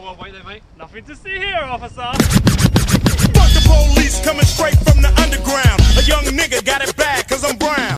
wait there, mate. Nothing to see here, officer. Fuck the police coming straight from the